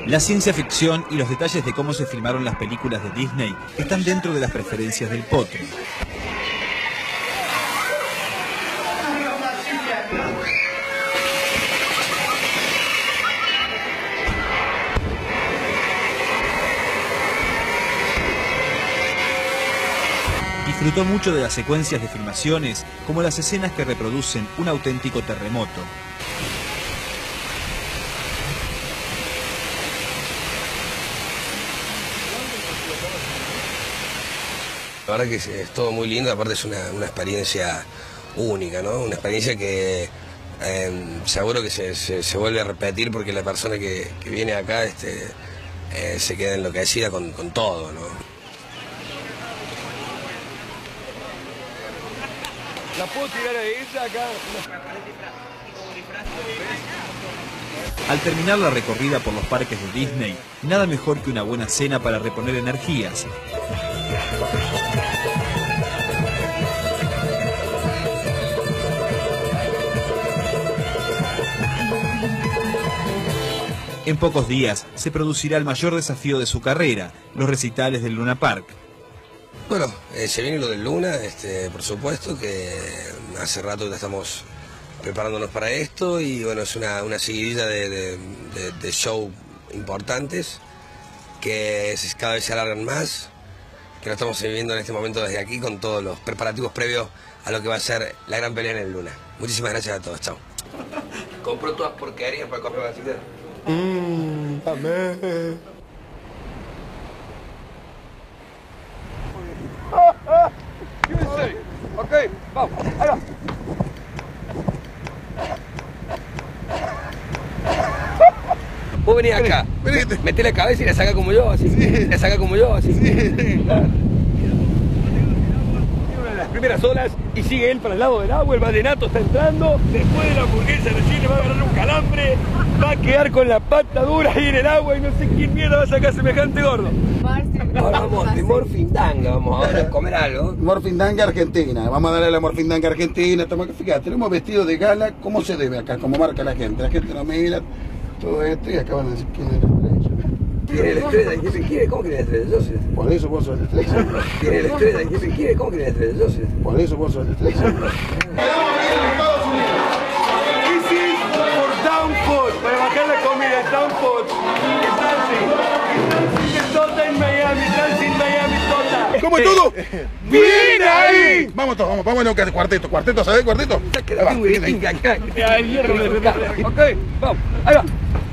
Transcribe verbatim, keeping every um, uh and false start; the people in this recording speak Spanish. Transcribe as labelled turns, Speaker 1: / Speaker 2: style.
Speaker 1: La ciencia ficción y los detalles de cómo se filmaron las películas de Disney están dentro de las preferencias del potro. Disfrutó mucho de las secuencias de filmaciones, como las escenas que reproducen un auténtico terremoto.
Speaker 2: La verdad que es, es todo muy lindo, aparte es una, una experiencia única, ¿no? Una experiencia que eh, seguro que se, se, se vuelve a repetir porque la persona que, que viene acá este, eh, se queda enloquecida con, con todo, ¿no?
Speaker 3: ¿La puedo tirar a ella acá?
Speaker 1: Al terminar la recorrida por los parques de Disney, nada mejor que una buena cena para reponer energías. En pocos días se producirá el mayor desafío de su carrera, los recitales del Luna Park.
Speaker 2: Bueno, eh, se viene lo del Luna, este, por supuesto, que hace rato que estamos preparándonos para esto y bueno, es una, una seguidilla de, de, de, de show importantes que cada vez se alargan más, que lo estamos viviendo en este momento desde aquí con todos los preparativos previos a lo que va a ser la gran pelea en el Luna. Muchísimas gracias a todos, chao. Compró todas porquerías para comprar la cita.
Speaker 3: Mmm, amén. Ah, ah, quédense. Ok, vamos, ahí va. Vos venís acá,
Speaker 4: Venite.
Speaker 3: meté la cabeza y la saca como yo, así.
Speaker 4: Sí.
Speaker 3: La saca como yo, así.
Speaker 4: Sí.
Speaker 3: Claro. Una de las primeras olas y sigue él para el lado del agua, el vallenato está entrando. Después de la hamburguesa recién le va a agarrar un calambre, va a quedar con la pata dura ahí en el agua y no sé quién mierda va a sacar semejante gordo. Ahora vamos de morfindanga, vamos ahora a comer algo.
Speaker 4: Morfindanga Argentina. Vamos a darle a la Morfindanga Argentina. Toma, fíjate, tenemos vestido de gala como se debe acá, como marca la gente. La gente nos mira todo esto y acaban de decir quién es la estrella.
Speaker 3: Tiene la estrella, ¿quién se quiere? ¿Cómo que la estrella? Yo soy la estrella.
Speaker 4: Por eso vos sos la estrella.
Speaker 3: Tiene la estrella, ¿quién se quiere? ¿Cómo que la estrella? Yo soy la estrella.
Speaker 4: Por eso vos sos la estrella.
Speaker 3: This is for downpour, para bajar la comida, downpour. Dancing Tota en Miami, Dancing Miami Tota.
Speaker 4: ¿Cómo es todo?
Speaker 3: ¡Bien ahí!
Speaker 4: Vamos todos, vamos, vamos a cuarteto, cuarteto, ¿sabés cuarteto?
Speaker 3: Saca la pinga acá. Ahí, hierro, ok, vamos, ahí va.